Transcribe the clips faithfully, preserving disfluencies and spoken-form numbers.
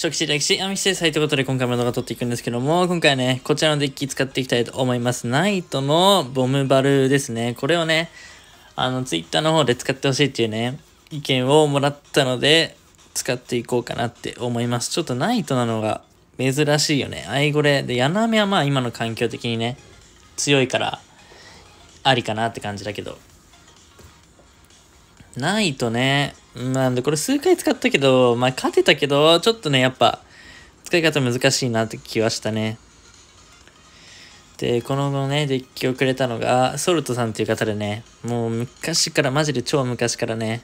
初期歴史、アミシテイサイということで今回も動画撮っていくんですけども、今回はね、こちらのデッキ使っていきたいと思います。ナイトのボムバルですね。これをね、あの、ツイッターの方で使ってほしいっていうね、意見をもらったので、使っていこうかなって思います。ちょっとナイトなのが珍しいよね。アイゴレ。で、ヤナメはまあ今の環境的にね、強いから、ありかなって感じだけど。ナイトね、なんでこれ数回使ったけど、まあ勝てたけど、ちょっとね、やっぱ、使い方難しいなって気はしたね。で、このね、デッキをくれたのが、ソルトさんっていう方でね、もう昔から、マジで超昔からね、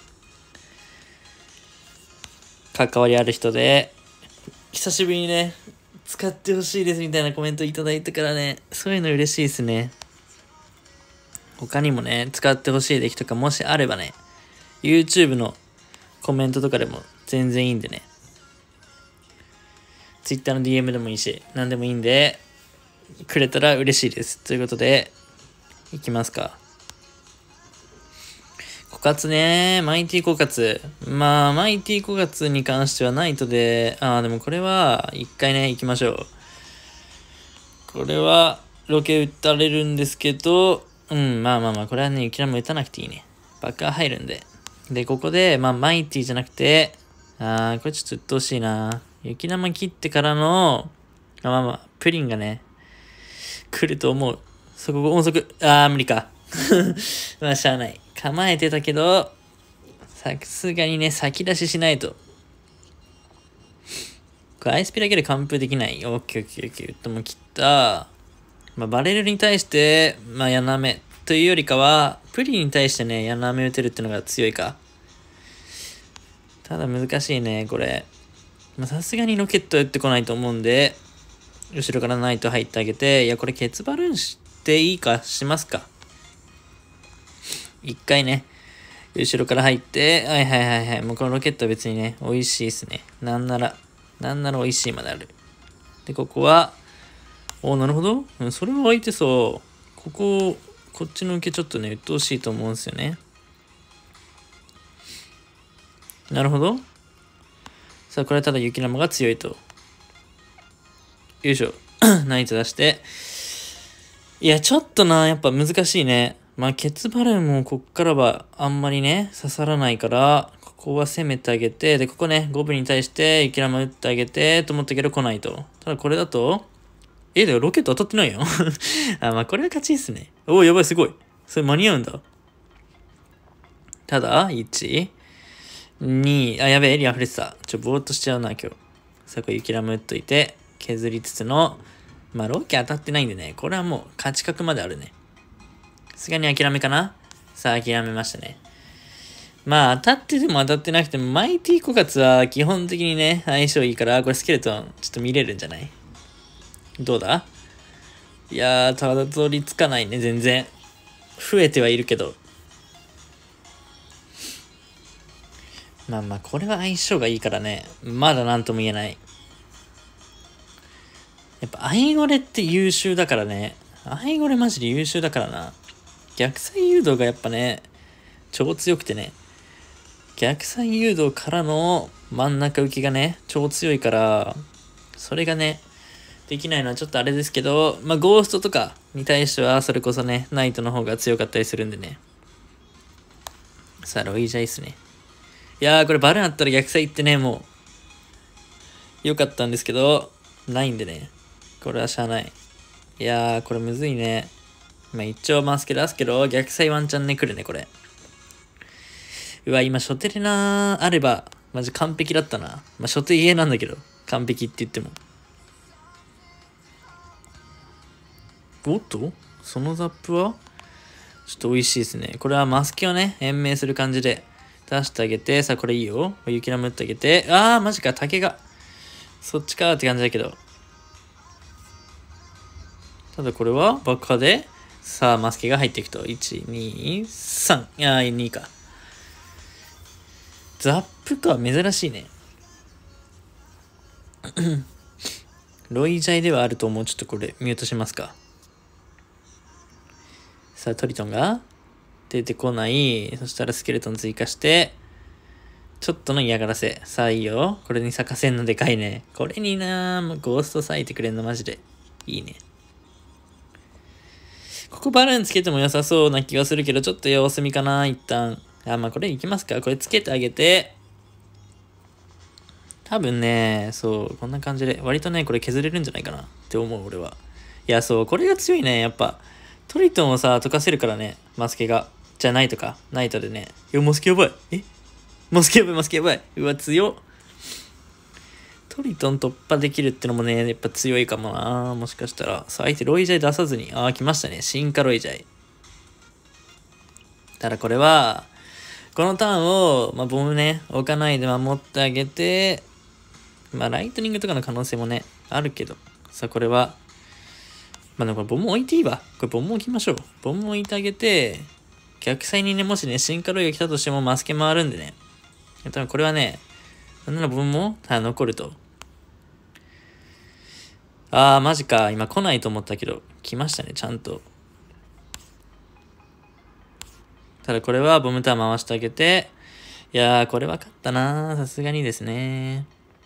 関わりある人で、久しぶりにね、使ってほしいですみたいなコメントいただいたからね、そういうの嬉しいですね。他にもね、使ってほしいデッキとかもしあればね、YouTube のコメントとかでも全然いいんでね。Twitter の ディーエム でもいいし、何でもいいんで、くれたら嬉しいです。ということで、いきますか。枯渇ね、マイティ枯渇。まあ、マイティ枯渇に関してはナイトで、ああ、でもこれは、一回ね、行きましょう。これは、ロケ打たれるんですけど、うん、まあまあまあ、これはね、雪玉打たなくていいね。バカ入るんで。で、ここで、まあ、マイティじゃなくて、あー、これちょっと鬱陶しいな。雪玉切ってからの、あまあまあ、プリンがね、来ると思う。そこ、音速。あー、無理か。まあ、しゃあない。構えてたけど、さすがにね、先出ししないと。これ、アイスピだけで完封できない。オッケーオッケーオッケー。ウッドも切った。まあ、バレルに対して、まあ、ヤナメというよりかは、プリンに対してね、ヤナメ打てるっていうのが強いか。ただ難しいね、これ。さすがにロケット打ってこないと思うんで、後ろからナイト入ってあげて、いや、これケツバルーンしていいか、しますか。一回ね、後ろから入って、はいはいはいはい。もうこのロケットは別にね、美味しいですね。なんなら、なんなら美味しいまである。で、ここは、おなるほど。それは相手そう。ここ、こっちの受けちょっとね、鬱陶しいと思うんですよね。なるほど。さあ、これはただ雪玉が強いと。よいしょ。ナイト出して。いや、ちょっとな、やっぱ難しいね。まあ、ケツバルーンもこっからはあんまりね、刺さらないから、ここは攻めてあげて、で、ここね、ゴブに対して雪玉打ってあげて、と思ったけど来ないと。ただこれだと、え、だよ、ロケット当たってないよ。あ、まあ、これは勝ちですね。おお、やばい、すごい。それ間に合うんだ。ただ、いち、に、あ、やべえ、エリア溢れてた。ちょ、ぼーっとしちゃうな、今日。さあ、これ雪玉打っといて、削りつつの、まあ、ロケ当たってないんでね、これはもう勝ち確まであるね。さすがに諦めかな。さあ、諦めましたね。まあ、当たってても当たってなくても、マイティ枯渇は基本的にね、相性いいから、これスケルトン、ちょっと見れるんじゃない？どうだ？いやー、ただ通りつかないね、全然。増えてはいるけど。まあまあ、これは相性がいいからね、まだなんとも言えない。やっぱ、アイゴレって優秀だからね。アイゴレマジで優秀だからな。逆サイ誘導がやっぱね、超強くてね。逆サイ誘導からの真ん中浮きがね、超強いから、それがね、できないのはちょっとあれですけど、まあ、ゴーストとかに対しては、それこそね、ナイトの方が強かったりするんでね。さあ、ロイジャイっすね。いやー、これバルーンあったら逆サイってね、もう、良かったんですけど、ないんでね。これはしゃあない。いやー、これむずいね。まあ、一応マスケ出すけど、逆サイワンチャンね、来るね、これ。うわ、今、初手でなー、あれば、マジ完璧だったな。まあ、初手家なんだけど、完璧って言っても。おっとそのザップはちょっと美味しいですね。これはマスケをね、延命する感じで出してあげて、さあ、これいいよ。雪玉打ってあげて、あー、マジか、竹が。そっちかーって感じだけど。ただこれは爆破で、さあ、マスケが入っていくと。いち、に、さん。いやー、にか。ザップか、珍しいね。ロイジャイではあると思う。ちょっとこれ、ミュートしますか。さあ、トリトンが出てこない。そしたらスケルトン追加して、 ちょっとの嫌がらせ。さあいいよ。これに咲かせんのでかいね。これになー、ゴースト咲いてくれんのマジで。いいね。ここバルーンつけても良さそうな気がするけど、ちょっと様子見かな、一旦。あ、まあこれいきますか。これつけてあげて。多分ね、そう、こんな感じで。割とね、これ削れるんじゃないかなって思う、俺は。いや、そう、これが強いね、やっぱ。トリトンをさ、溶かせるからね、マスケが。じゃあナイトか。ナイトでね。いや、マスケやばい。えマスケやばい、マスケやばい。うわ、強っ。トリトン突破できるってのもね、やっぱ強いかもな。もしかしたら。さあ、相手ロイジャイ出さずに。ああ、来ましたね。進化ロイジャイ。ただこれは、このターンを、まあ、ボムね、置かないで守ってあげて、まあ、ライトニングとかの可能性もね、あるけど。さあ、これは、まあ、でもこれボム置いていいわ。これボム置きましょう。ボム置いてあげて、逆サイにね、もしね、進化ロイが来たとしてもマスケ回るんでね。多分これはね、なんならボムも残ると。あー、マジか。今来ないと思ったけど、来ましたね、ちゃんと。ただこれはボムターン回してあげて、いやー、これ分かったなー。さすがにですね。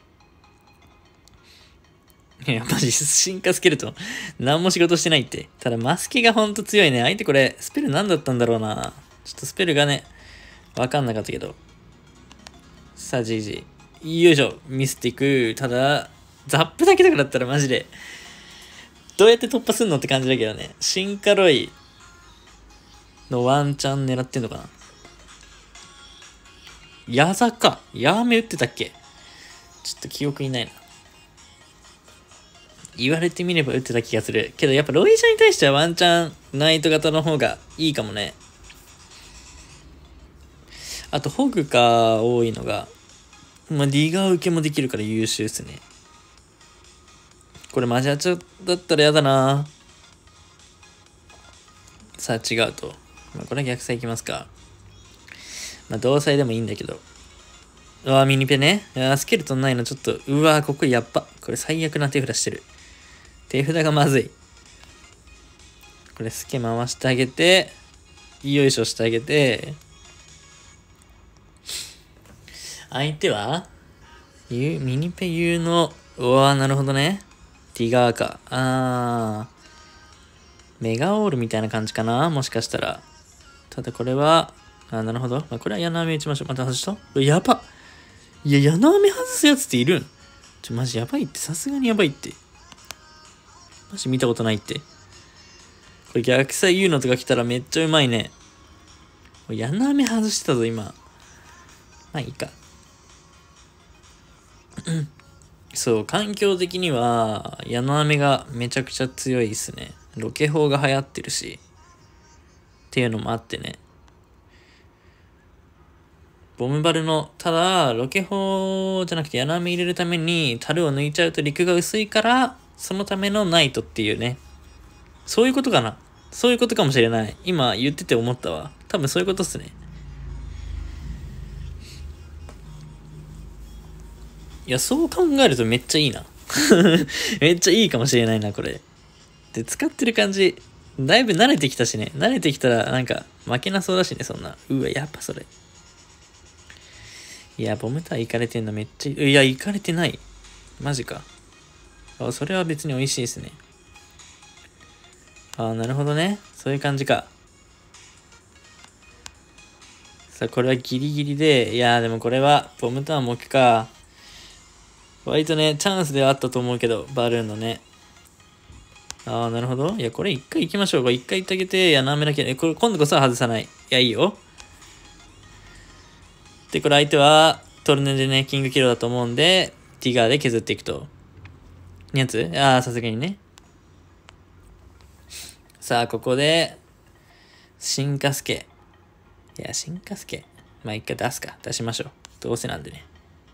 いや、マジ、進化スケルトン。何も仕事してないって。ただ、マスケがほんと強いね。相手これ、スペル何だったんだろうな。ちょっとスペルがね、分かんなかったけど。さあ、ジージー。よいしょ。ミスティック。ただ、ザップだけとかだったらマジで、どうやって突破すんのって感じだけどね。進化ロイのワンチャン狙ってんのかな。ヤザか。ヤーメ打ってたっけ。ちょっと記憶にないな。言われてみれば打ってた気がする。けどやっぱロイジャに対してはワンチャンナイト型の方がいいかもね。あとホグが多いのが、まあ、ディガー受けもできるから優秀ですね。これマジアチョだったらやだな。さあ違うと。まあ、これは逆サイいきますか。まあ同サイでもいいんだけど。うわーミニペね。いやースケルトンないのちょっと、うわーここやっぱ。これ最悪な手札してる。手札がまずい。これスケ回してあげて、よいしょしてあげて、相手はミニペ U の、うわーなるほどね。ティガーか。あー。メガオールみたいな感じかなもしかしたら。ただこれは、あーなるほど。まあ、これは矢の飴打ちましょう。また外した？やば。いや、矢の飴外すやつっているん？ちょ、マジやばいって。さすがにやばいって。マジ見たことないって。これ逆サイ言うのとか来たらめっちゃうまいね。矢の飴外してたぞ、今。まあいいか。そう、環境的には、矢の飴がめちゃくちゃ強いですね。ロケ砲が流行ってるし。っていうのもあってね。ボムバルの、ただ、ロケ砲じゃなくて矢の飴入れるために、樽を抜いちゃうと陸が薄いから、そのためのナイトっていうね。そういうことかな。そういうことかもしれない。今言ってて思ったわ。多分そういうことっすね。いや、そう考えるとめっちゃいいな。めっちゃいいかもしれないな、これ。で、使ってる感じ、だいぶ慣れてきたしね。慣れてきたら、なんか、負けなそうだしね、そんな。うわ、やっぱそれ。いや、ボムター行かれてんのめっちゃいい。いや、行かれてない。マジか。あ、それは別に美味しいですね。あ、なるほどね。そういう感じか。さあ、これはギリギリで、いやーでもこれは、ボムターンも置くか。割とね、チャンスではあったと思うけど、バルーンのね。ああ、なるほど。いや、これ一回行きましょう。これ一回行ってあげて、いや、なめだけ。え、これ今度こそは外さない。いや、いいよ。で、これ相手は、トルネでね、キングキロだと思うんで、ティガーで削っていくと。にやつああ、さすがにね。さあ、ここで、進化スケ。いや、進化スケ。まあ、一回出すか。出しましょう。どうせなんでね。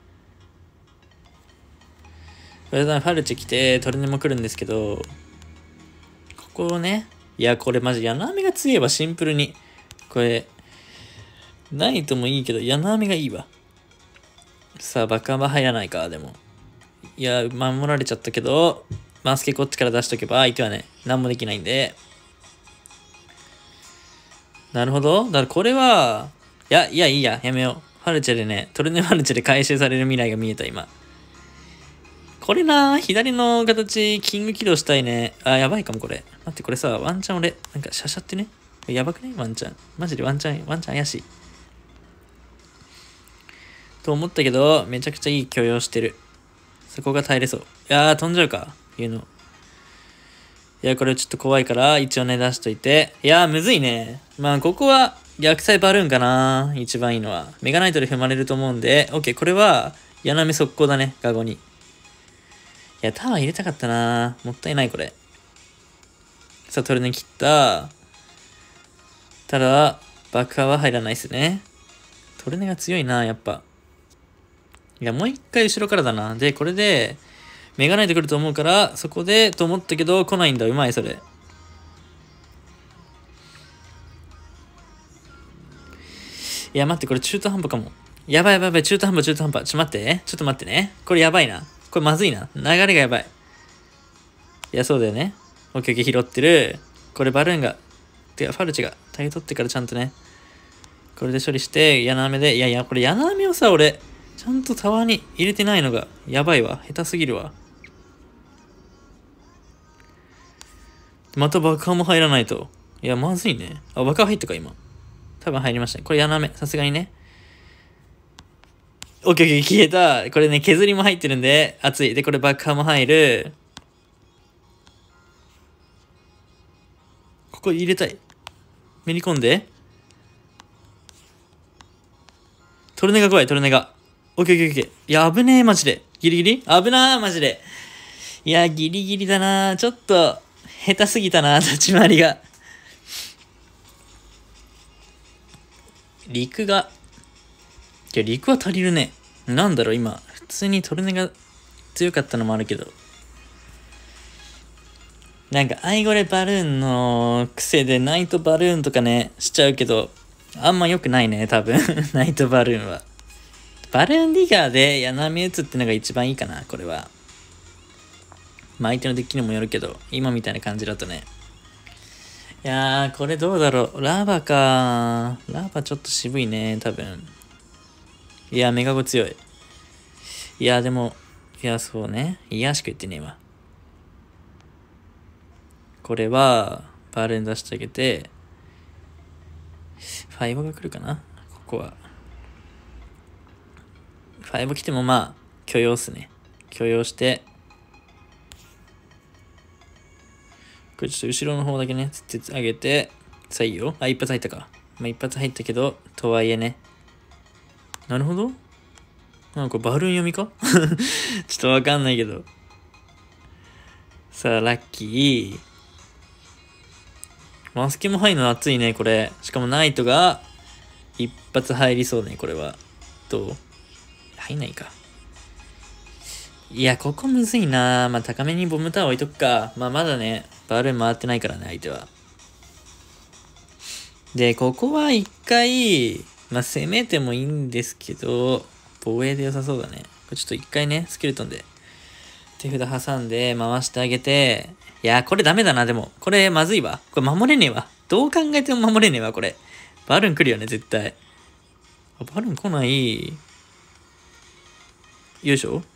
これファルチ来て、トルネも来るんですけど、ここをね、いや、これマジ、矢の飴が強いわ、シンプルに。これ、ないともいいけど、矢の飴がいいわ。さあ、バカバ入らないか、でも。いや、守られちゃったけど、マスケこっちから出しとけば、相手はね、何もできないんで。なるほど。だからこれは、いや、いや、いいや、やめよう。 ファルチェでね、トルネファルチェで回収される未来が見えた、今。これな、左の形、キング起動したいね。あ、やばいかも、これ。待って、これさ、ワンチャン俺、なんか、シャシャってね。やばくねワンチャン。マジでワンチャン、ワンチャン怪しい。と思ったけど、めちゃくちゃいい許容してる。そこが耐えれそう。いやー、飛んじゃうか。いうの。いや、これちょっと怖いから、一応ね、出しといて。いやー、むずいね。まあ、ここは、逆サイバルーンかな。一番いいのは。メガナイトで踏まれると思うんで、OK、これは、ヤナメ速攻だね、ガゴに。いや、タワー入れたかったな。もったいない、これ。さあ、トルネ切った。ただ、爆破は入らないっすね。トルネが強いな、やっぱ。いや、もう一回後ろからだな。で、これで、メガナイト来ると思うから、そこで、と思ったけど、来ないんだ。うまい、それ。いや、待って、これ中途半端かも。やばいやばいやばい、中途半端、中途半端。ちょ、待って。ちょっと待ってね。これやばいな。これまずいな。流れがやばい。いや、そうだよね。オッケーオッケー、拾ってる。これバルーンが、てか、ファルチが、タイ取ってからちゃんとね。これで処理して、柳雨で、いやいや、これ柳雨をさ、俺、ちゃんとタワーに入れてないのが、やばいわ。下手すぎるわ。また爆破も入らないと。いや、まずいね。あ、爆破入ったか、今。多分入りましたね。これ柳雨、さすがにね。オッケーオッケー、消えた。これね、削りも入ってるんで、熱い。で、これ爆破も入る。ここ入れたい。めり込んで。トルネが怖い、トルネが。オッケーオッケーオッケー。いや、危ねえ、マジで。ギリギリ危なー、マジで。いや、ギリギリだなー。ちょっと、下手すぎたなー、立ち回りが。陸が。いや、陸は足りるね。なんだろう、今。普通にトルネが強かったのもあるけど。なんか、アイゴレバルーンの癖でナイトバルーンとかね、しちゃうけど、あんま良くないね、多分。ナイトバルーンは。バルーンディガーで柳雨打つってのが一番いいかな、これは。まあ相手のデッキにもよるけど、今みたいな感じだとね。いやー、これどうだろう。ラバかー。ラバちょっと渋いね、多分。いや、メガゴ強い。いや、でも、いや、そうね。いやしか言ってねえわ。これは、バルーン出してあげて、ファイブが来るかなここは。ファイブ来てもまあ、許容っすね。許容して、これちょっと後ろの方だけね、つってあげて、さあいいよ。あ、一発入ったか。まあ一発入ったけど、とはいえね。なるほど。なんかバルーン読みかちょっとわかんないけど。さあ、ラッキー。マスケも入るの熱いね、これ。しかもナイトが一発入りそうね、これは。どう入んないか。いや、ここむずいな。まあ、高めにボムタワー置いとくか。まあ、まだね、バルーン回ってないからね、相手は。で、ここは一回、まあ、攻めてもいいんですけど、防衛で良さそうだね。これちょっと一回ね、スケルトンで手札挟んで回してあげて、いや、これダメだな、でも。これまずいわ。これ守れねえわ。どう考えても守れねえわ、これ。バルーン来るよね、絶対。あ、バルーン来ない。よいしょ。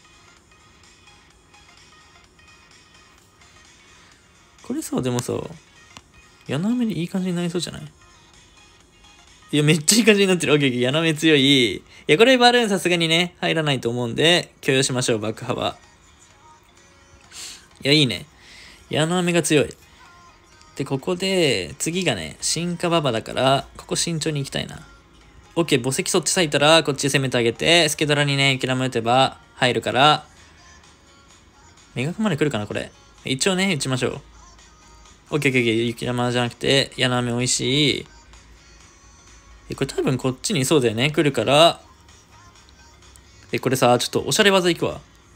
これさ、でもさ、柳雨でいい感じになりそうじゃない？いや、めっちゃいい感じになってる。オッケーオッケー。柳雨強い。いや、これバルーンさすがにね、入らないと思うんで、許容しましょう、爆破は。いや、いいね。柳雨が強い。で、ここで、次がね、進化馬場だから、ここ慎重に行きたいな。オッケー、墓石そっち咲いたら、こっち攻めてあげて、スケドラにね、雪玉打てば入るから、メガカまで来るかな、これ。一応ね、打ちましょう。オッケーオッケーオッケー、雪玉じゃなくて、柳雨美味しい。え、これ多分こっちにそうだよね、来るから、え、これさ、ちょっとおしゃれ技いくわ。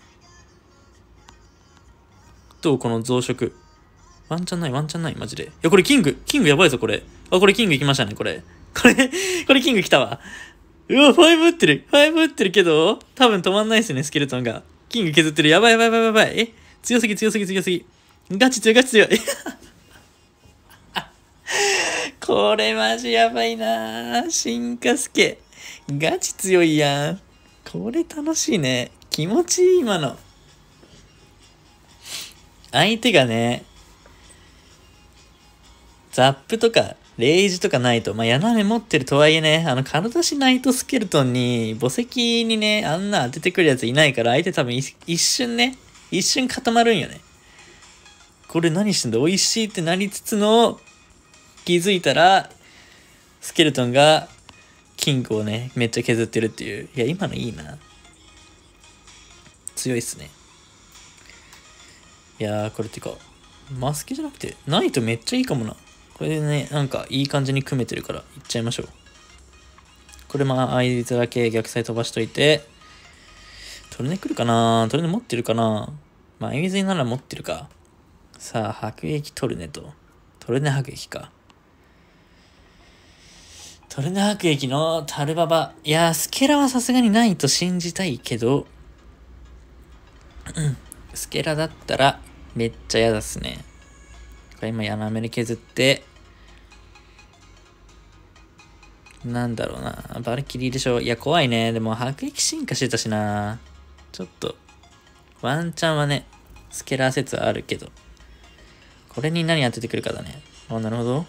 どうこの増殖。ワンチャンない、ワンチャンない、マジで。いや、これキング、キングやばいぞ、これ。あ、これキング行きましたね、これ。これ、これキング来たわ。うわ、ファイブ打ってる。ファイブ打ってるけど、多分止まんないっすね、スケルトンが。キング削ってる。やばいやばいやばいやばい。え、強すぎ強すぎ強すぎ。ガチ強いガチ強い。これマジやばいなー。進化スケ。 ガチ強いやん。これ楽しいね。気持ちいい、今の。相手がね、ザップとか、レイジとかないと、まあ、ヤナメ持ってるとはいえね、あの、体しナイトスケルトンに、墓石にね、あんな当ててくるやついないから、相手多分一瞬ね、一瞬固まるんよね。これ何してんだ、美味しいってなりつつの、気づいたら、スケルトンが、キングをね、めっちゃ削ってるっていう。いや、今のいいな。強いっすね。いやー、これってか、マスケじゃなくて、ナイトめっちゃいいかもな。これでね、なんかいい感じに組めてるから、いっちゃいましょう。これまあ、相手だけ逆サイ飛ばしといて、トルネ来るかなトルネ持ってるかなまあ、相手なら持ってるか。さあ、迫撃トルネと、トルネ迫撃か。トルネ迫撃のタルババ。いやー、スケラはさすがにないと信じたいけど、スケラだったらめっちゃ嫌だっすね。これ今ヤナメで削って、なんだろうな。バルキリーでしょ。いや、怖いね。でも迫撃進化してたしな。ちょっと、ワンチャンはね、スケラー説はあるけど、これに何当ててくるかだね。あ、なるほど。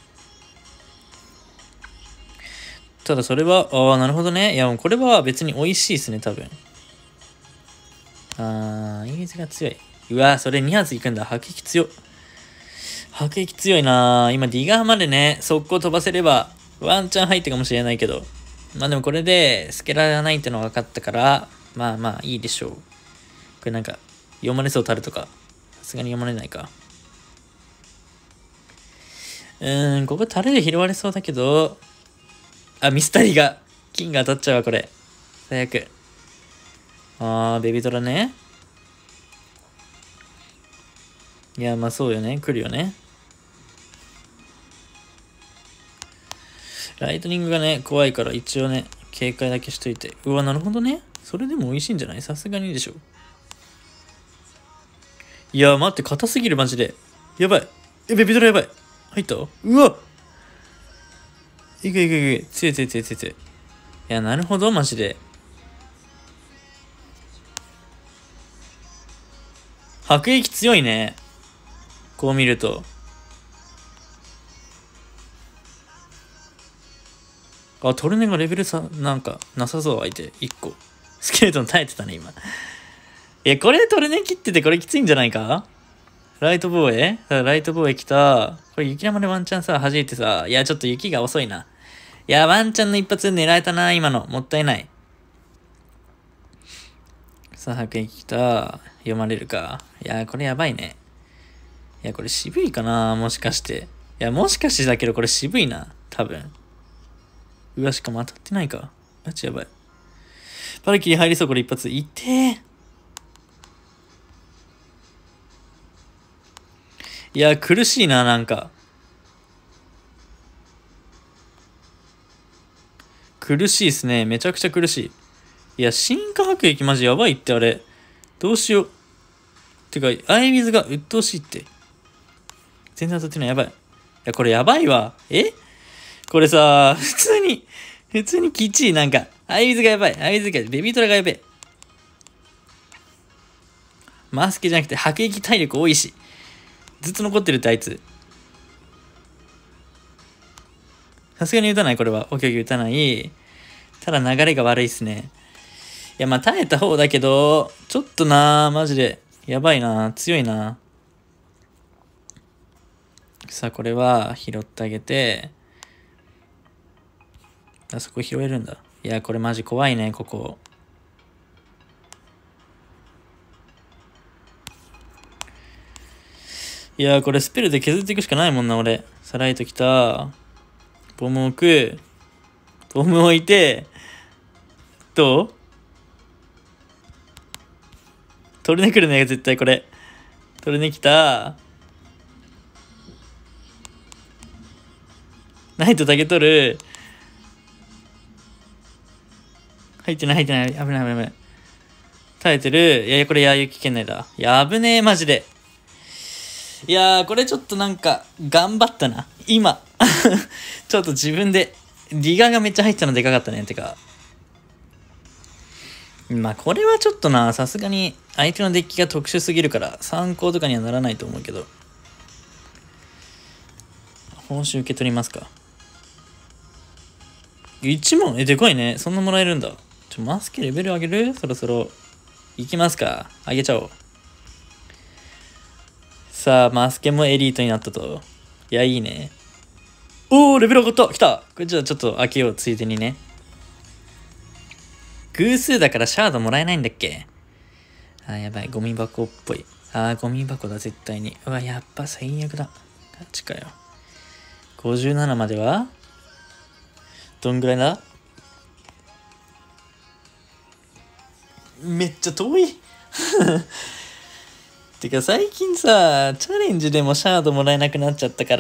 ただそれは、ああ、なるほどね。いや、もうこれは別に美味しいですね、多分。あー、イメージが強い。うわー、それに発いくんだ。迫撃強い。迫撃強いなー。今、ディガーまでね、速攻飛ばせれば、ワンチャン入ったかもしれないけど。まあでもこれで、スケラがないってのが分かったから、まあまあいいでしょう。これなんか、読まれそうたるとか。さすがに読まれないか。うーん、ここタレで拾われそうだけど、あ、ミスタリーが、金が当たっちゃうわ、これ。最悪。あー、ベビートラね。いや、まあそうよね。来るよね。ライトニングがね、怖いから一応ね、警戒だけしといて。うわ、なるほどね。それでも美味しいんじゃない？さすがにでしょ。いや、待って、硬すぎる、マジで。やばい。え、ベビートラやばい。入った？うわ！いくいくいく。強い強い強い強い強い。いや、なるほど、マジで。迫撃強いね。こう見ると。あ、トルネがレベルさ、なんか、なさそう、相手。いっこ。スケルトン耐えてたね、今。いや、これトルネ切っててこれきついんじゃないか？ライト防衛？ライト防衛来た。これ雪山でワンチャンさ、弾いてさ。いや、ちょっと雪が遅いな。いや、ワンチャンの一発狙えたな、今の。もったいない。さあ、迫撃来た。読まれるか。いや、これやばいね。いや、これ渋いかな、もしかして。いや、もしかしてだけどこれ渋いな。多分。うわ、しかも当たってないか。マジやばい。バルキリー入りそう、これ一発。いってー。いや、苦しいな、なんか。苦しいっすね。めちゃくちゃ苦しい。いや、進化迫撃マジやばいってあれ。どうしよう。てか、アイミズが鬱陶しいって。全然当たってない。やばい。いや、これやばいわ。えこれさ、普通に、普通にきちい。なんか、アイミズがやばい。アイミズが、ベビートラがやべえ。マスケじゃなくて、迫撃体力多いし。ずっと残ってるってあいつ。さすがに打たないこれは。オッケーオッケー打たない。ただ流れが悪いっすね。いや、まあ耐えた方だけど、ちょっとなー、マジで。やばいなー、強いなー。さあ、これは拾ってあげて。あそこ拾えるんだ。いや、これマジ怖いね、ここ。いや、これスペルで削っていくしかないもんな、俺。サライト来た。ボム置く。ボム置いて。どう？トルネ来るね、絶対これ。トルネ来た。ナイトだけ取る。入ってない入ってない。危ない危ない危ない。耐えてる。いやいや、これやゆき圏内だ。やぶねえ、マジで。いやー、これちょっとなんか、頑張ったな。今。ちょっと自分でリガがめっちゃ入ったのでかかったね。てか。まあこれはちょっとな、さすがに相手のデッキが特殊すぎるから参考とかにはならないと思うけど。報酬受け取りますか。いちまんえ、でかいね。そんなもらえるんだ。ちょ、マスケレベル上げるそろそろ。いきますか。上げちゃおう。さあ、マスケもエリートになったと。いや、いいね。おー、レベル上がった。来た。これじゃあちょっと開けよう、ついでにね。偶数だからシャードもらえないんだっけ。あー、やばい。ゴミ箱っぽい。あー、ゴミ箱だ、絶対に。うわ、やっぱ最悪だ。ガチかよ。ごじゅうななまではどんぐらいだ。めっちゃ遠い。てか最近さ、チャレンジでもシャードもらえなくなっちゃったから、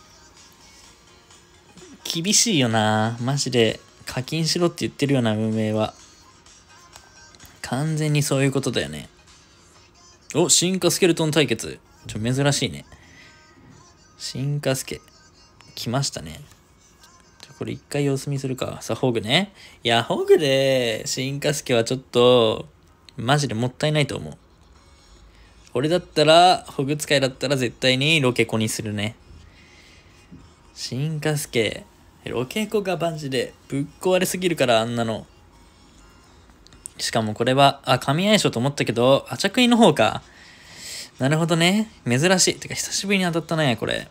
厳しいよな。マジで課金しろって言ってるような運営は。完全にそういうことだよね。お、進化スケルトン対決。ちょ、珍しいね。進化スケ。来ましたね。これ一回様子見するか。さあ、ホグね。いや、ホグで進化スケはちょっと、マジでもったいないと思う。俺だったら、ホグ使いだったら絶対にロケコにするね。進化スケ。ロケコがマジでぶっ壊れすぎるから、あんなの。しかもこれは、あ、神相性と思ったけど、アチャクイの方か。なるほどね。珍しい。てか、久しぶりに当たったね、これ。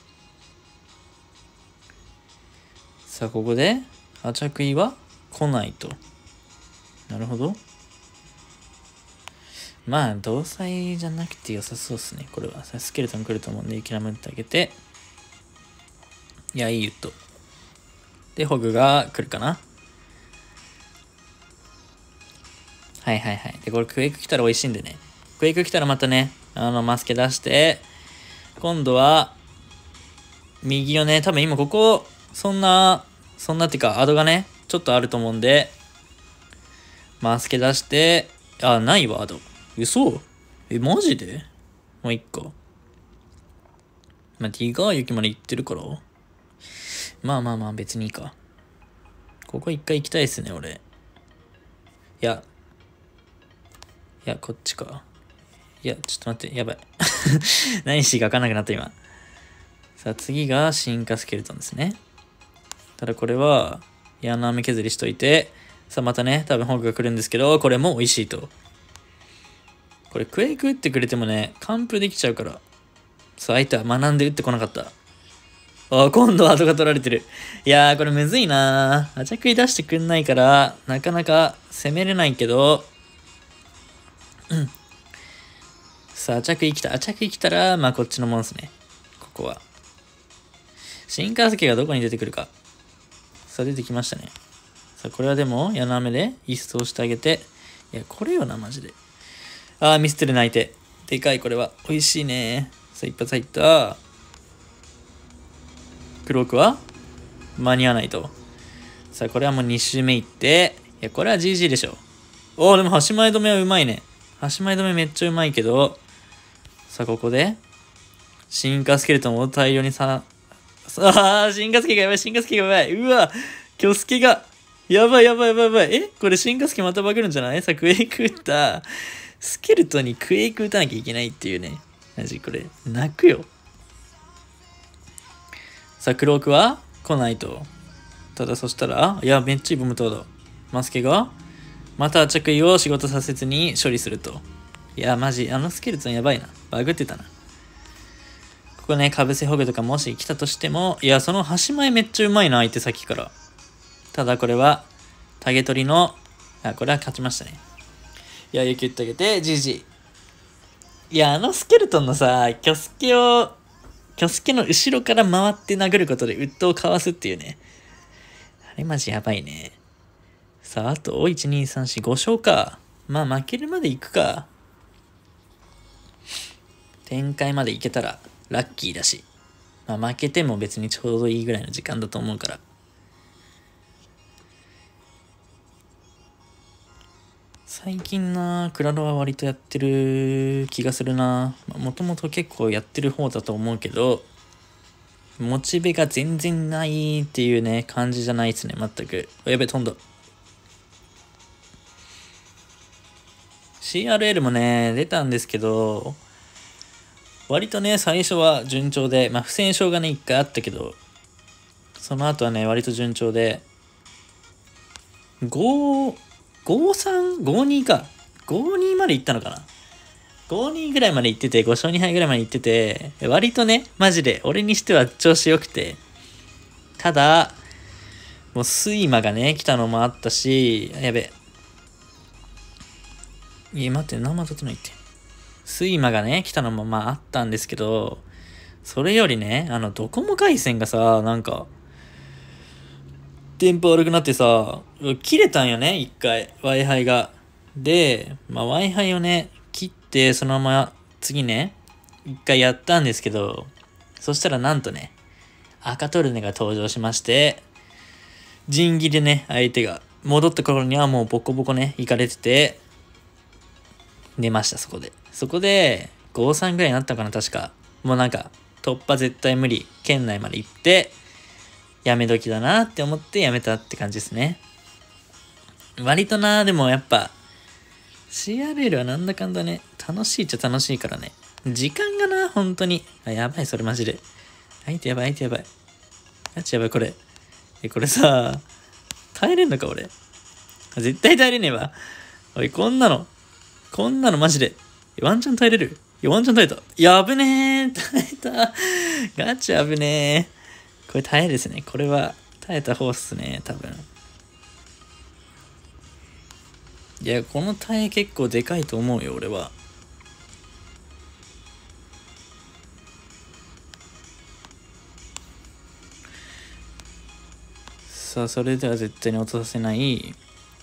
さあ、ここで、アチャクイは来ないと。なるほど。まあ、同妻じゃなくて良さそうっすね。これは。さスケルトン来ると思うんで、雪ラムってあげて。いや、いいよと。で、ホグが来るかな。はいはいはい。で、これクエイク来たら美味しいんでね。クエイク来たらまたね、あの、マスケ出して、今度は、右をね、多分今ここ、そんな、そんなっていうか、アドがね、ちょっとあると思うんで、マスケ出して、あ、ないわ、アド。嘘？え、マジで？もう一個。まあ、ティガー雪まで行ってるから。まあまあまあ、別にいいか。ここ一回行きたいっすね、俺。いや。いや、こっちか。いや、ちょっと待って、やばい。何していいか分かんなくなった、今。さあ、次が進化スケルトンですね。ただこれは、矢の飴削りしといて、さあまたね、多分ホークが来るんですけど、これも美味しいと。これクエイク打ってくれてもね、完封できちゃうから。さあ相手は学んで打ってこなかった。あ、今度は後が取られてる。いやー、これむずいなー。アチャクイ出してくんないから、なかなか攻めれないけど、うん。さあ、アチャクイ来た。アチャクイ来たら、まあこっちのもんですね。ここは。進化石がどこに出てくるか。さあ、出てきましたね。さあ、これはでも、矢の飴で一掃してあげて。いや、これよな、マジで。あー、ミスってる泣いて。でかい、これは。美味しいね。さあ、一発入った。クロークは間に合わないと。さあ、これはもうに周目いって。いや、これは ジージー でしょ。おー、でも、端前止めはうまいね。端前止めめっちゃうまいけど。さあ、ここで、進化スケルトンを大量にさ、ああ、進化スケがやばい、進化スケがやばい。うわ、キョスケが、やばいやばいやばいやばい。えこれ進化スケまたバグるんじゃない？さあ、クエイク打った。スケルトンにクエイク打たなきゃいけないっていうね。マジこれ、泣くよ。さあ、クロークは来ないと。ただそしたら、いや、めっちゃいいボムトード。マスケが、また着衣を仕事させずに処理すると。いや、マジ、あのスケルトンやばいな。バグってたな。ここね、かぶせホグとかもし来たとしても、いや、その端前めっちゃうまいな、相手先から。ただこれは、タゲ取りの、あ、これは勝ちましたね。いや、雪打ってあげて、ジージー。いや、あのスケルトンのさ、キョスケを、キョスケの後ろから回って殴ることでウッドをかわすっていうね。あれマジやばいね。さあ、あと、いち、に、さん、よん、ご勝か。まあ、負けるまで行くか。展開まで行けたら、ラッキーだし。まあ、負けても別にちょうどいいぐらいの時間だと思うから。最近な、クラロは割とやってる気がするな。もともと結構やってる方だと思うけど、 モチベが全然ないっていうね、感じじゃないですね、全く。やべ、飛んだ。シーアールエル もね、出たんですけど、割とね、最初は順調で、まあ、不戦勝がね、一回あったけど、その後はね、割と順調で、ご、ごさん、ごにか。ごにまで行ったのかな ?ごに ぐらいまで行ってて、ご勝に敗ぐらいまで行ってて、割とね、マジで、俺にしては調子良くて、ただ、もう睡魔がね、来たのもあったし、やべ。いや、待って、生立てないって。睡魔がね、来たのもまああったんですけど、それよりね、あの、ドコモ回線がさ、なんか、電波悪くなってさ、切れたんよね、一回、Wi-Fi が。で、まあ、Wi-Fi をね、切って、そのまま、次ね、一回やったんですけど、そしたらなんとね、赤トルネが登場しまして、陣切りでね、相手が、戻った頃にはもうボコボコね、行かれてて、寝ました、そこで。そこで、ごたいさんぐらいになったかな、確か。もうなんか、突破絶対無理。県内まで行って、やめ時だなって思ってやめたって感じですね。割とな、でもやっぱ、シーアールエル はなんだかんだね、楽しいっちゃ楽しいからね。時間がな、本当に。あ、やばい、それマジで。相手やばい、相手やばい。ガチやばい、これ。え、これさ、耐えれんのか、俺。絶対耐えれねえわ。おい、こんなの。こんなのマジで。ワンチャン耐えれる？いや、ワンチャン耐えた。いや、危ねえ。耐えた。ガチ危ねえ。これ耐えですね。これは耐えた方っすね、多分。いや、この耐え結構でかいと思うよ、俺は。さあ、それでは絶対に落とさせない。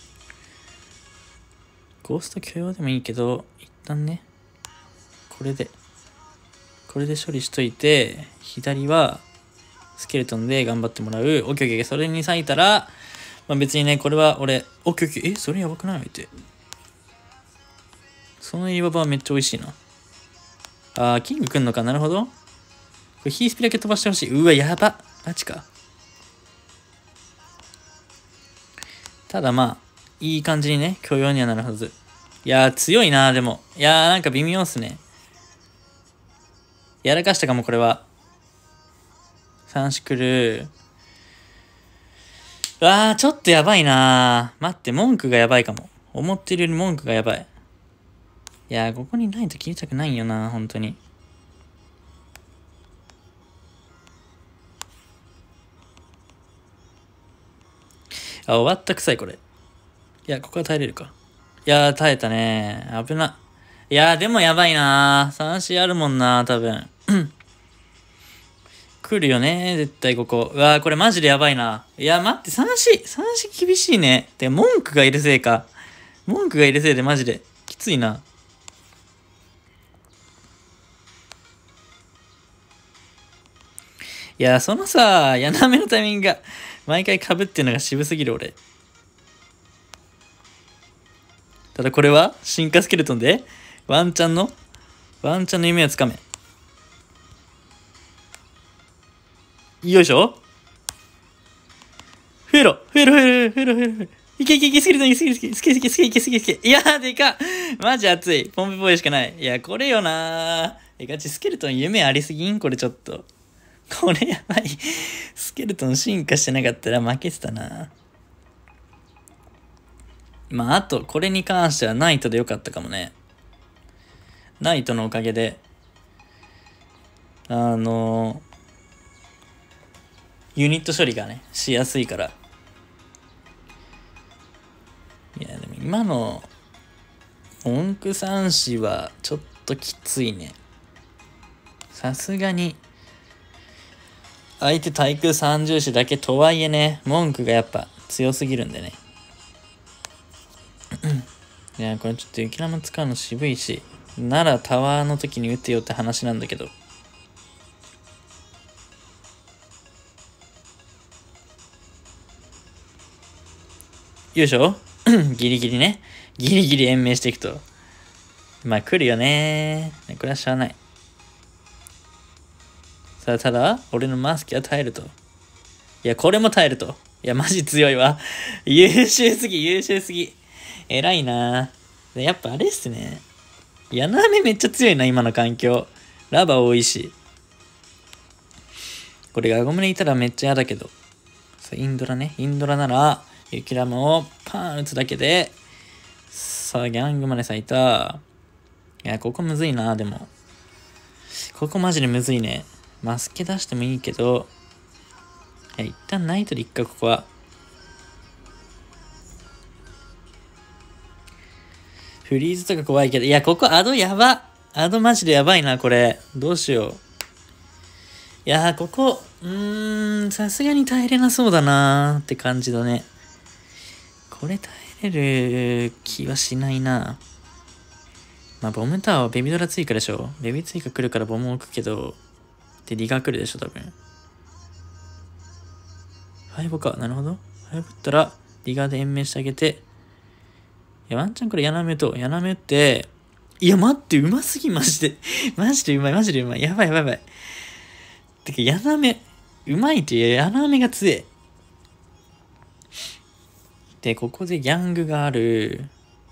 ゴースト許容でもいいけど、一旦ね、これで、これで処理しといて、左は、スケルトンで頑張ってもらう。オッケーオッケー。それに割いたら、まあ別にね、これは俺、オッケーオッケー。え、それやばくないって。その岩場はめっちゃ美味しいな。あー、キング来んのか。なるほど。これヒースピだけ飛ばしてほしい。うわ、やば。マジか。ただまあ、いい感じにね、許容にはなるはず。いやー、強いな、でも。いやー、なんか微妙っすね。やらかしたかも、これは。三シクル。うわー、ちょっとやばいなー。待って、文句がやばいかも。思ってるより文句がやばい。いやー、ここにないと切りたくないよな、本当に。あ、終わったくさい、これ。いや、ここは耐えれるか。いやー、耐えたねー。危な。いやー、でもやばいなー。さんシーあるもんなー、多分。来るよねー、絶対ここ。うわー、これマジでやばいな。いや、待って、さんシー、さんシー厳しいね。てか、文句がいるせいか。文句がいるせいでマジで。きついな。いや、そのさ、やなめのタイミングが、毎回被ってんのが渋すぎる、俺。ただこれは、進化スケルトンで、ワンチャンの、ワンチャンの夢をつかめ。よいしょ。フェロ、フェロ、フェロ、フェロ、フェロ、フェロ。いけいけいけ、スケルトン、いけ、スケルトン、スケルトン、スケルトン、スケルトン、スケルトン。いやー、でかっ。マジ熱い。ポンペボーイしかない。いや、これよなー。え、ガチ、スケルトン夢ありすぎんこれちょっと。これやばい。スケルトン進化してなかったら負けてたな。まあ、あと、これに関してはナイトでよかったかもね。ナイトのおかげで、あのー、ユニット処理がね、しやすいから。いや、でも今の、文句三子はちょっときついね。さすがに、相手対空三重視だけとはいえね、文句がやっぱ強すぎるんでね。いや、これちょっと雪玉使うの渋いし、ならタワーの時に打てよって話なんだけど。よいしょギリギリね。ギリギリ延命していくと。まあ来るよね。これはしゃあない。 さあ、ただ、俺のマスケは耐えると。いや、これも耐えると。いや、マジ強いわ。優秀すぎ、優秀すぎ。偉いなでやっぱあれっすね。ヤナメめっちゃ強いな、今の環境。ラバ多いし。これがゴムでいたらめっちゃ嫌だけど。さあ、インドラね。インドラなら、雪玉をパーン打つだけで、さあ、ギャングまで咲いた。いや、ここむずいな、でも。ここマジでむずいね。マスケ出してもいいけど、いや、一旦ナイトでいっか、ここは。フリーズとか怖いけど、いや、ここアドやば。アドマジでやばいな、これ。どうしよう。いやー、ここ、うーん、さすがに耐えれなそうだなーって感じだね。これ耐えれる気はしないな。まあ、ボムタワーはベビドラ追加でしょ。ベビ追加来るからボム置くけど、で、リガ来るでしょ、多分。ファイブか。なるほど。ファイブ打ったら、リガーで延命してあげて、いや、ワンチャンこれ、ヤナメと、ヤナメ打って、いや、待って、うますぎ、マジで。マジでうまい、マジでうまい。やばい、やばい、やばい。てか、ヤナメ、うまいっていう、ヤナメが強え。で、ここでギャングがある。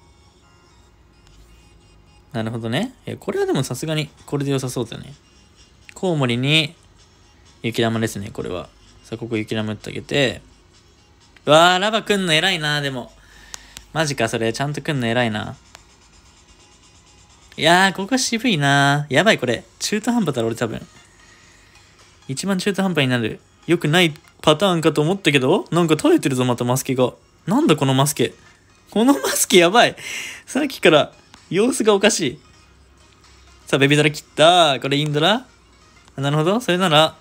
なるほどね。いや、これはでもさすがに、これで良さそうだよね。コウモリに、雪玉ですね、これは。さあ、ここ雪玉打ってあげて。うわー、ラバくんの偉いな、でも。マジか、それ。ちゃんとくんの偉いな。いやー、ここは渋いな。やばい、これ。中途半端だろ、俺多分。一番中途半端になる。よくないパターンかと思ったけど、なんか耐えてるぞ、またマスケが。なんだ、このマスケ。このマスケやばい。さっきから様子がおかしい。さあ、ベビドラ切った。これインドラ？なるほど。それなら、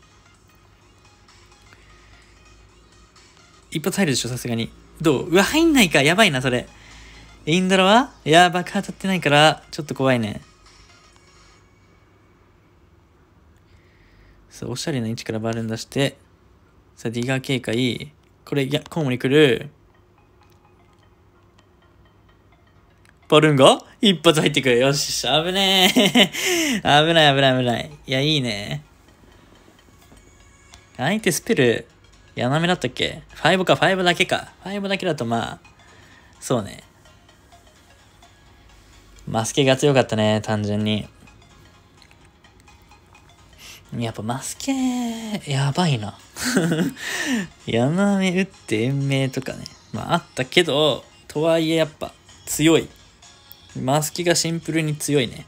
一発入るでしょ、さすがに。どう？うわ、入んないか。やばいな、それ。インドラはいや、爆破当たってないから、ちょっと怖いね。さあ、おしゃれな位置からバルーン出して、さあ、ディガー警戒。これ、いや、コウモリ来る。バルーンが一発入ってくる。よし、危ねえ。危ない、危ない、危ない。いや、いいね。相手スペル、ヤナメだったっけ？ ファイブ か、ファイブだけか。ファイブだけだとまあ、そうね。マスケが強かったね、単純に。やっぱマスケ、やばいな。ヤナメ打って延命とかね。まああったけど、とはいえやっぱ強い。マスケがシンプルに強いね。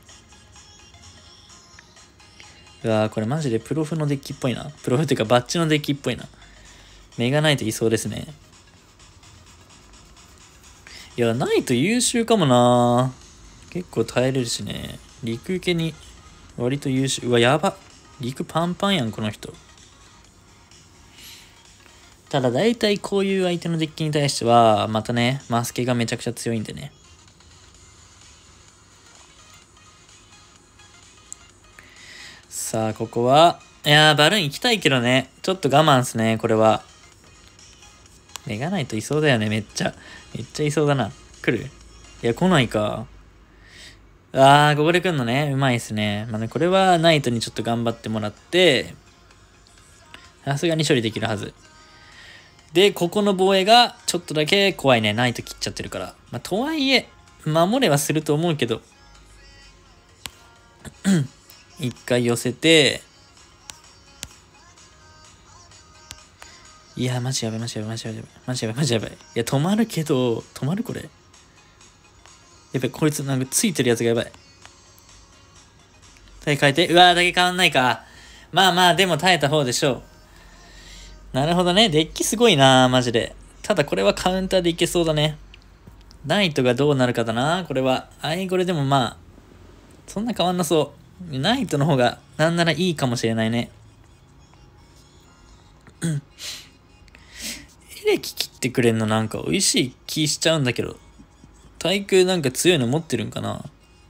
うわー、これマジでプロフのデッキっぽいな。プロフっていうかバッチのデッキっぽいな。メガナイトいそうですね。いや、ナイト優秀かもな。結構耐えれるしね。陸受けに割と優秀。うわ、やば。陸パンパンやん、この人。ただ大体こういう相手のデッキに対しては、またね、マスケがめちゃくちゃ強いんでね。さあ、ここは、いやー、バルーン行きたいけどね。ちょっと我慢っすね、これは。メガナイトいそうだよね、めっちゃ。めっちゃいそうだな。来る？いや、来ないか。あー、ここで来んのね。うまいっすね。まあね、これはナイトにちょっと頑張ってもらって、さすがに処理できるはず。で、ここの防衛がちょっとだけ怖いね。ナイト切っちゃってるから。まあ、とはいえ、守れはすると思うけど。一回寄せて、いや、マジやばい、マジやばい、マジやばい、マジやばい、マジやばい。いや、止まるけど、止まるこれ。やばい、こいつなんかついてるやつがやばい。耐え変えて。うわー、だけ変わんないか。まあまあ、でも耐えた方でしょう。なるほどね。デッキすごいな、マジで。ただこれはカウンターでいけそうだね。ナイトがどうなるかだな、これは。アイゴレでもまあ、そんな変わんなそう。ナイトの方がなんならいいかもしれないね。エレキ切ってくれんのなんか美味しい気しちゃうんだけど。対空なんか強いの持ってるんかな。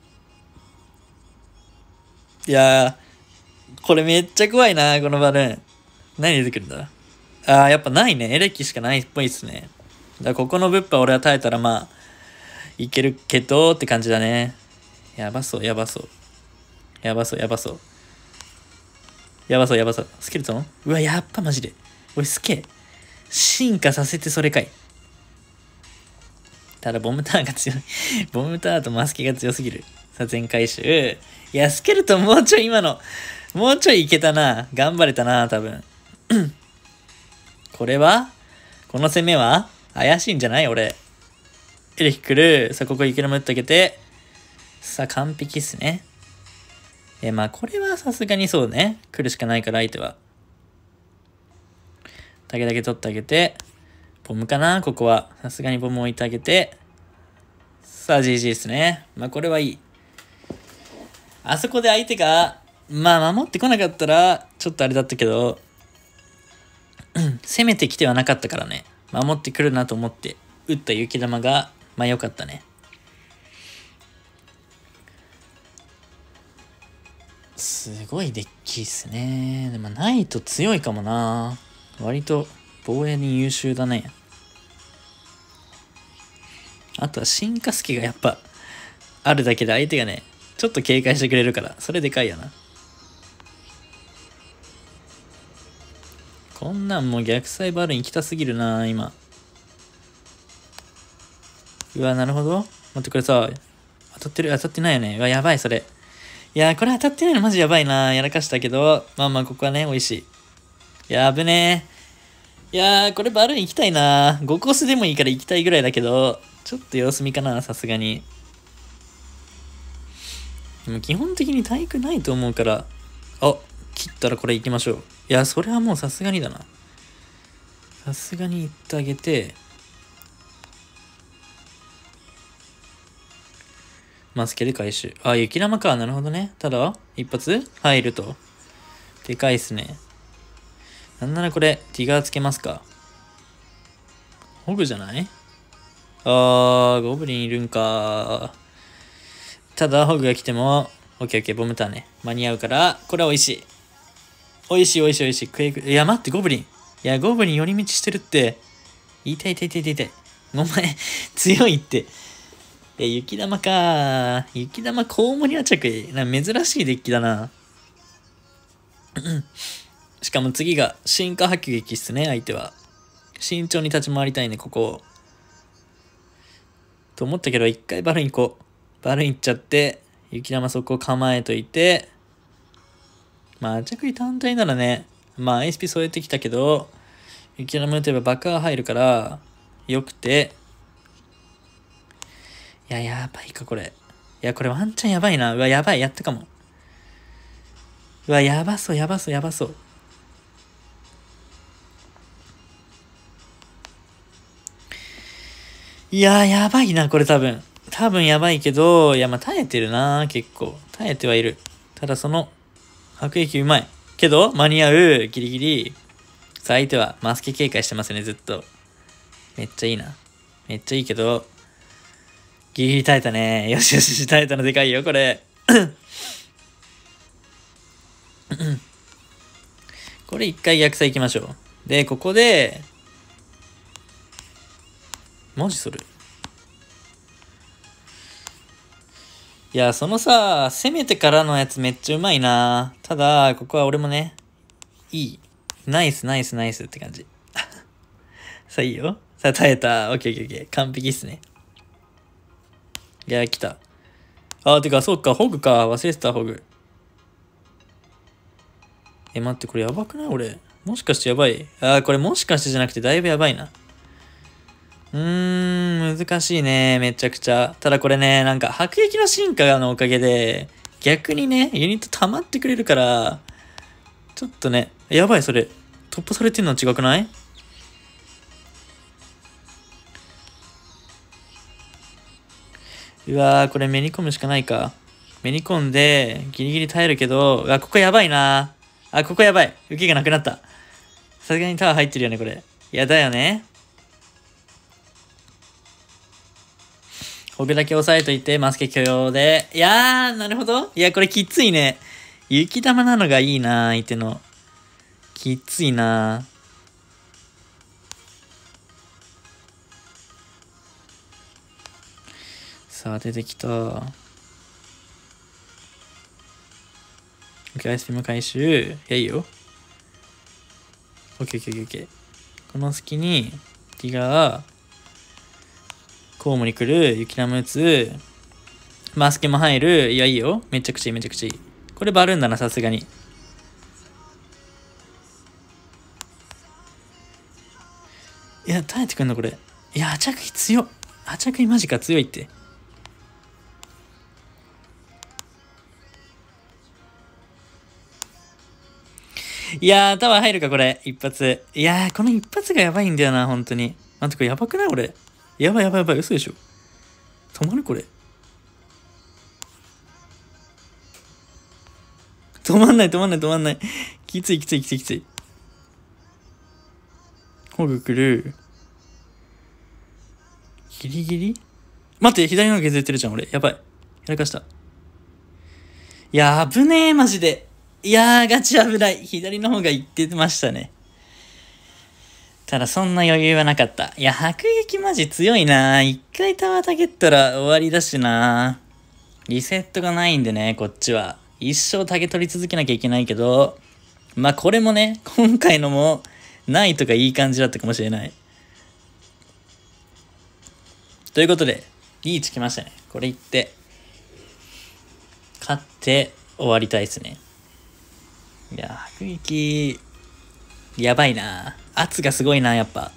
いやー、これめっちゃ怖いな、このバルーン。何出てくるんだ？あー、やっぱないね。エレキしかないっぽいっすね。だからここの物販俺は耐えたらまあ、いけるけどって感じだね。やばそう、やばそう。やばそう、やばそう。 やばそうやばそう。スケルトンうわ、やっぱマジで。おい、スケ。進化させてそれかい。ただ、ボムターンが強い。ボムターンとマスケが強すぎる。さあ、全回収。いや、スケルトンもうちょい今の、もうちょいいけたな。頑張れたな、多分。これはこの攻めは怪しいんじゃない俺。エレキ来る。さあ、ここ雪のむっとけて。さあ、完璧っすね。え、まあ、これはさすがにそうね。来るしかないから、相手は。竹だけ取ってあげて。ボムかなここは。さすがにボム置いてあげて。さあ、ジージー ですね。まあ、これはいい。あそこで相手が、まあ、守ってこなかったら、ちょっとあれだったけど、攻めてきてはなかったからね。守ってくるなと思って、打った雪玉が、まあ、良かったね。すごいデッキっすね。でも、ないと強いかもな。割と、防衛に優秀だね。あとは進化スキがやっぱあるだけで相手がね、ちょっと警戒してくれるから、それでかいよな。こんなんもう逆サイバルに行きたすぎるな、今。うわ、なるほど。待って、これさ、当たってる当たってないよね。うわ、やばい、それ。いや、これ当たってないのマジやばいな。やらかしたけど、まあまあ、ここはね、美味しい。いや、危ねえ。いやー、これバルーン行きたいな。ごコースでもいいから行きたいぐらいだけど、ちょっと様子見かな、さすがに。でも基本的に体育ないと思うから、あ、切ったらこれ行きましょう。いや、それはもうさすがにだな。さすがに行ってあげて、マスケで回収。あ、雪玉か。なるほどね。ただ、一発入ると。でかいっすね。なんならこれ、ティガーつけますか。ホグじゃない？あー、ゴブリンいるんか。ただ、ホグが来ても、オッケーオッケー、ボムターンね。間に合うから、これは美味しい。美味しい美味しい美味しい。食え、いや、待って、ゴブリン。いや、ゴブリン寄り道してるって。痛い痛い痛い痛い痛い。お前、強いって。え、雪玉か。雪玉コウモリアチャク。な、珍しいデッキだな。しかも次が進化迫撃っすね、相手は。慎重に立ち回りたいね、ここ。と思ったけど、一回バルーン行こう。バルーン行っちゃって、雪玉そこ構えといて、まあ、アチャクリ単体ならね、まあ、エスピー 添えてきたけど、雪玉打てば爆破入るから、よくて、いや、やばいか、これ。いや、これワンチャンやばいな。うわ、やばい、やったかも。うわ、やばそう、やばそう、やばそう。いや、やばいな、これ多分。多分やばいけど、いや、まあ、耐えてるな、結構。耐えてはいる。ただ、その、迫撃うまい。けど、間に合う、ギリギリ。さあ、相手はマスケ警戒してますね、ずっと。めっちゃいいな。めっちゃいいけど、ギリギリ耐えたね。よしよし、耐えたのでかいよ、これ。これ一回逆サ行きましょう。で、ここで、文字それ。いや、そのさ、攻めてからのやつめっちゃうまいな。ただ、ここは俺もね、いい。ナイス、ナイス、ナイスって感じ。さあ、いいよ。さあ、耐えた。オッケーオッケーオッケー。完璧っすね。いや、来た。あー、てか、そうか、ホグか。忘れてた、ホグ。え、待って、これやばくない俺。もしかしてやばい。あー、これもしかしてじゃなくてだいぶやばいな。うーん、難しいね。めちゃくちゃ。ただこれね、なんか、迫撃の進化のおかげで、逆にね、ユニット溜まってくれるから、ちょっとね、やばい、それ。突破されてんの違くない？うわー、これめに込むしかないか。めに込んで、ギリギリ耐えるけど、あ、ここやばいな。あ、ここやばい。受けがなくなった。さすがにタワー入ってるよね、これ。いやだよね。ホグだけ押さえといて、マスケ許容で。いやー、なるほど。いや、これきついね。雪玉なのがいいな、相手の。きついな。さあ、出てきた。 OK、アイスピーム回収。いや、いいよ。OK、OK、OK。この隙に、ティガー、コウモリ来る、雪ナム打つ、マスケも入る。いや、いいよ。めちゃくちゃいい、めちゃくちゃいい。これバルーンだな、さすがに。いや、耐えてくんのこれ。いや、アチャクイ強っ。アチャクイマジか強いって。いやー、タワー入るか、これ。一発。いやー、この一発がやばいんだよな、本当に。待って、これやばくないこれ。やばいやばいやばい。嘘でしょ。止まるこれ。止まんない、止まんない、止まんない。きつい、きつい、きつい、きつい。ホグ来る。ギリギリ待って、左の削れてるじゃん、俺。やばい。やらかした。いやー、危ねえ、マジで。いやー、ガチ危ない。左の方が言ってましたね。ただ、そんな余裕はなかった。いや、迫撃マジ強いな。一回タワーたけったら終わりだしな。リセットがないんでね、こっちは。一生タゲ取り続けなきゃいけないけど、まあ、これもね、今回のも、ないとかいい感じだったかもしれない。ということで、リーチ来ましたね。これいって、勝って終わりたいですね。いや、迫撃、やばいな。圧がすごいな、やっぱ。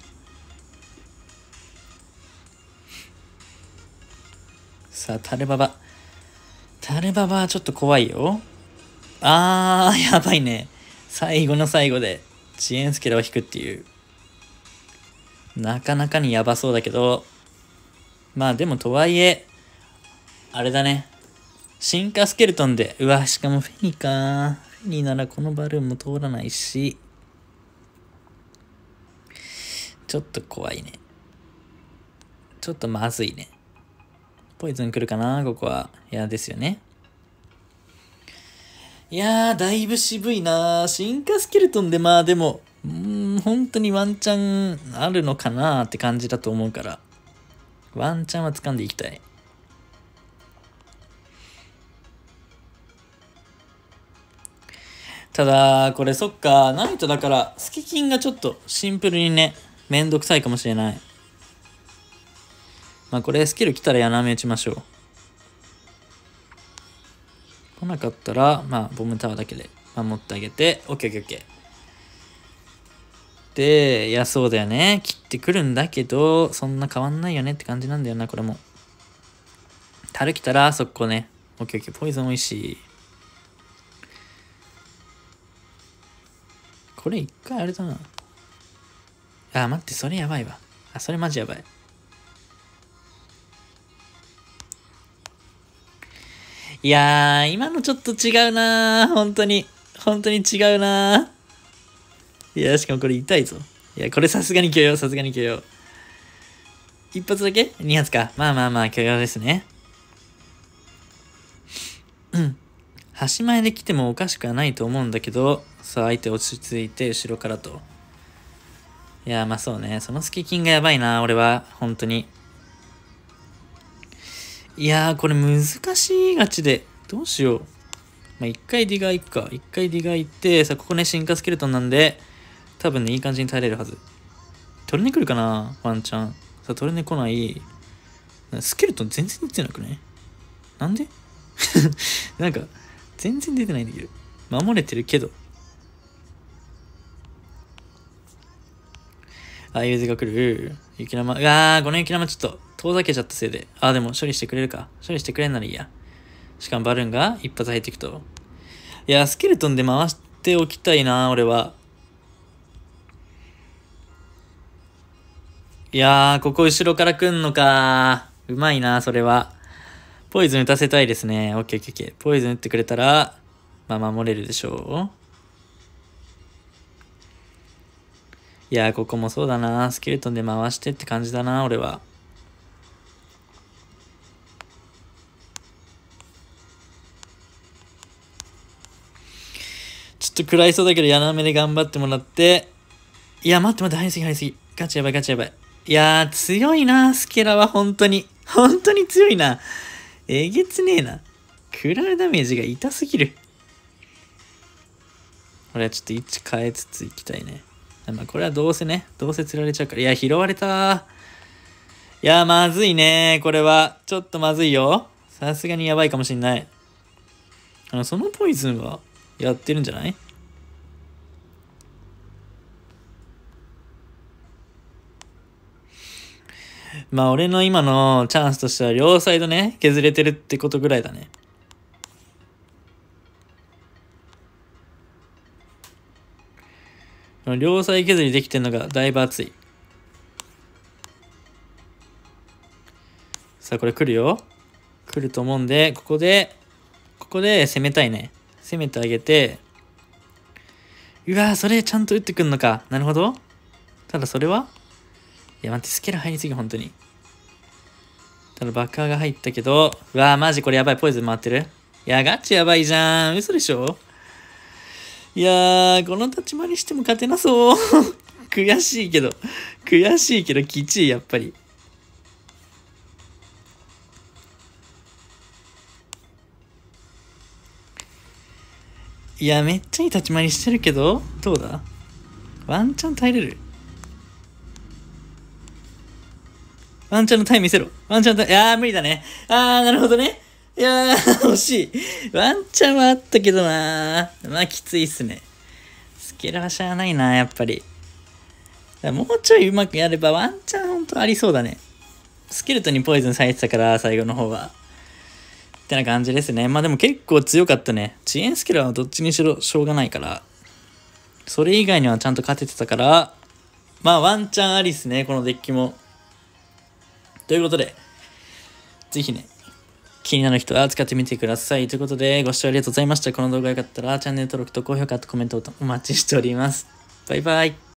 さあ、タルババ。タルババはちょっと怖いよ。あー、やばいね。最後の最後で、遅延スケラを引くっていう。なかなかにやばそうだけど、まあでもとはいえ、あれだね。進化スケルトンで、うわ、しかもフェニか。フェニならこのバルーンも通らないし、ちょっと怖いね。ちょっとまずいね。ポイズン来るかなここは。いや、ですよね。いやー、だいぶ渋いな。進化スケルトンで、まあでも、うーん、本当にワンチャンあるのかなって感じだと思うから、ワンチャンは掴んでいきたい。ただ、これそっか、ナイトだから、スケキンがちょっとシンプルにね、めんどくさいかもしれない。まあこれスキル来たら矢波打ちましょう。来なかったら、まあボムタワーだけで守ってあげて、オッケーオッケーオッケー。で、いやそうだよね。切ってくるんだけど、そんな変わんないよねって感じなんだよな、これも。タル来たら、速攻ね。オッケーオッケー、ポイズン美味しい。これ一回あれだな。あ、待って、それやばいわ。あ、それマジやばい。いやー、今のちょっと違うなー。本当に。本当に違うなー。いや、しかもこれ痛いぞ。いや、これさすがに許容、さすがに許容。一発だけ ?に 発か。まあまあまあ、許容ですね。うん。端前で来てもおかしくはないと思うんだけど、さあ、相手落ち着いて、後ろからと。いや、まあそうね。そのスキキンがやばいな、俺は。本当に。いやー、これ難しいガチで。どうしよう。まあ、一回ディガー行くか。一回ディガー行って、さ、ここね、進化スケルトンなんで、多分ね、いい感じに耐えれるはず。トルネ来るかなワンチャン。さ、トルネ来ない。スケルトン全然出てなくねなんでなんか、全然出てないんだけど。守れてるけど。ああいう字が来る。雪玉。うわー、この雪玉ちょっと遠ざけちゃったせいで。あー、でも処理してくれるか。処理してくれんならいいや。しかもバルーンが一発入っていくと。いや、スケルトンで回しておきたいな、俺は。いやー、ここ後ろから来んのか。うまいな、それは。ポイズン打たせたいですね。オッケーオッケーオッケー。ポイズン打ってくれたら、まあ守れるでしょう。いやー、ここもそうだな。スケルトンで回してって感じだな、俺は。ちょっと食らいそうだけど、柳目で頑張ってもらって。いや、待って待って、入りすぎ入りすぎ。ガチやばい、ガチやばい。いやー、強いな、スケラは本当に。本当に強いな。えげつねえな。食らうダメージが痛すぎる。 これはちょっと位置変えつついきたいね。まあこれはどうせね、どうせ釣られちゃうから。いや、拾われた。いや、まずいね。これは。ちょっとまずいよ。さすがにやばいかもしんない。あの、そのポイズンはやってるんじゃない？まあ俺の今のチャンスとしては両サイドね、削れてるってことぐらいだね。両サイド削りできてるのがだいぶ熱い。さあこれ来るよ。来ると思うんで、ここで、ここで攻めたいね。攻めてあげて、うわー、それちゃんと打ってくんのか。なるほど。ただそれはいや待って、スケラ入りすぎ、本当に。ただ爆破が入ったけど、うわー、マジこれやばい。ポイズン回ってる。いや、ガチやばいじゃん。嘘でしょ。いやー、この立ち回りしても勝てなそう。悔しいけど、悔しいけど、きちい、やっぱり。いや、めっちゃいい立ち回りしてるけど、どうだ？ワンチャン耐えれる？ワンチャンのタイム見せろ。ワンチャンのタイム、いやー、無理だね。あー、なるほどね。いやー、惜しい。ワンチャンはあったけどなー。まあ、きついっすね。スケラはしゃあないな、やっぱり。もうちょいうまくやればワンチャンほんとありそうだね。スケルトンにポイズンされてたから、最後の方は。ってな感じですね。まあでも結構強かったね。遅延スケラはどっちにしろしょうがないから。それ以外にはちゃんと勝ててたから、まあワンチャンありっすね、このデッキも。ということで、ぜひね、気になる人は使ってみてください。ということで、ご視聴ありがとうございました。この動画が良かったら、チャンネル登録と高評価とコメントをお待ちしております。バイバイ。